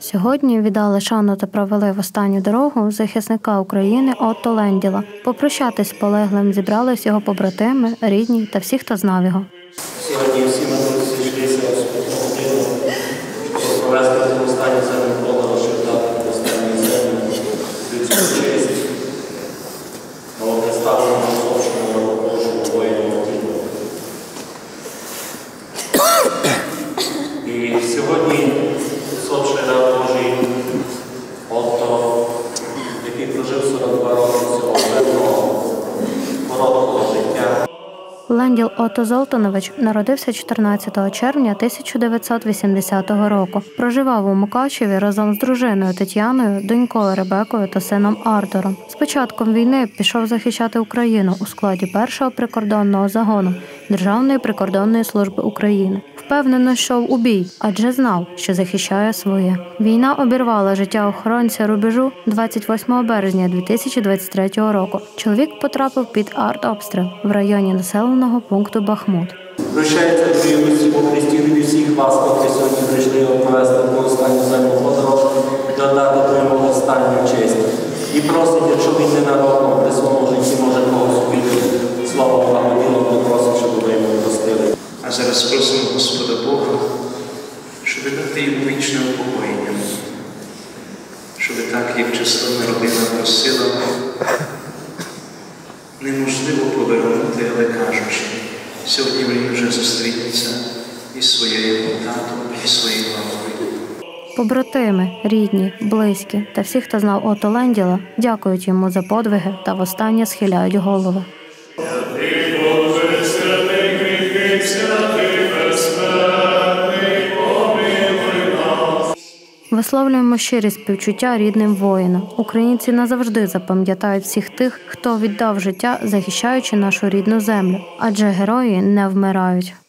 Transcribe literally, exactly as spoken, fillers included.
Сьогодні віддали шану та провели в останню дорогу захисника України Отто Ленділа. Попрощатись з полеглим зібрались його побратими, рідні та всі, хто знав його. Сьогодні всі ми тут зійшлися у святому годину, щоб провести в останній землю подорож, щоб дати в останній землю людську честь, новопредставленому усопшому Божому воїну. І сьогодні усопший раб Божий Отто, який прожив сорок два роки цього мирного, короткого життя. Ленділ Отто Золтанович народився чотирнадцятого червня тисяча дев'ятсот вісімдесятого року. Проживав у Мукачеві разом з дружиною Тетяною, донькою Ребекою та сином Артуром. З початком війни пішов захищати Україну у складі першого прикордонного загону Державної прикордонної служби України. Впевнено йшов у бій, адже знав, що захищає своє. Війна обірвала життя охоронця рубежу двадцять восьмого березня дві тисячі двадцять третього року. Чоловік потрапив під артобстріл в районі населеного пункту Бахмут. Прощається приємності по Христі від усіх вас, котрі сьогодні прийшли провести по останню землю подорож, додати до йому останню честь. І просить, якщо він ненароком при своєму житті може когось убити, слава благоділом, то просить, щоб ви йому простили. А зараз просимо Господа Бога, щоб дати йому вічне упокоєння, щоб так, як численна родина просила, неможливо повернути, але кажучи, сьогодні він вже зустрінеться із своєю татом, і своєю мамою. Побратими, рідні, близькі та всі, хто знав Отто Ленділа, дякують йому за подвиги та востаннє схиляють голови. Висловлюємо щирі співчуття рідним воїнам. Українці назавжди запам'ятають всіх тих, хто віддав життя, захищаючи нашу рідну землю. Адже герої не вмирають.